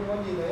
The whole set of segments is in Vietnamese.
có gì đấy.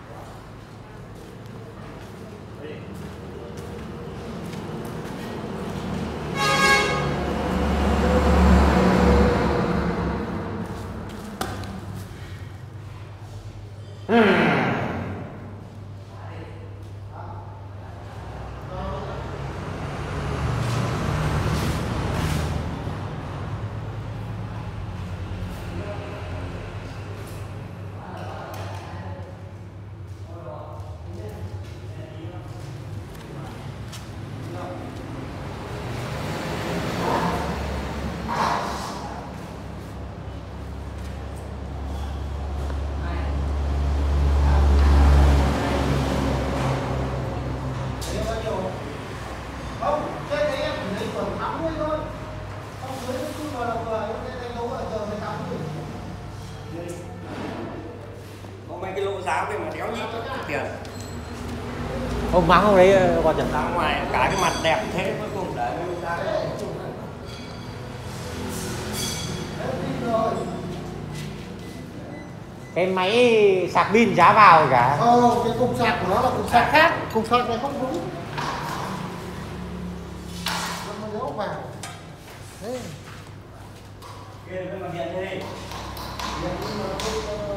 Ông mắng ông đấy qua chẳng ra ngoài cả cái mặt đẹp thế cuối cùng để ra cái máy sạc pin giá vào cả. Cái cục sạc của nó là cục sạc khác, cục sạc này không đúng. Nó giấu vào. Thế. kia nó bằng điện đi. Điện nhưng mà không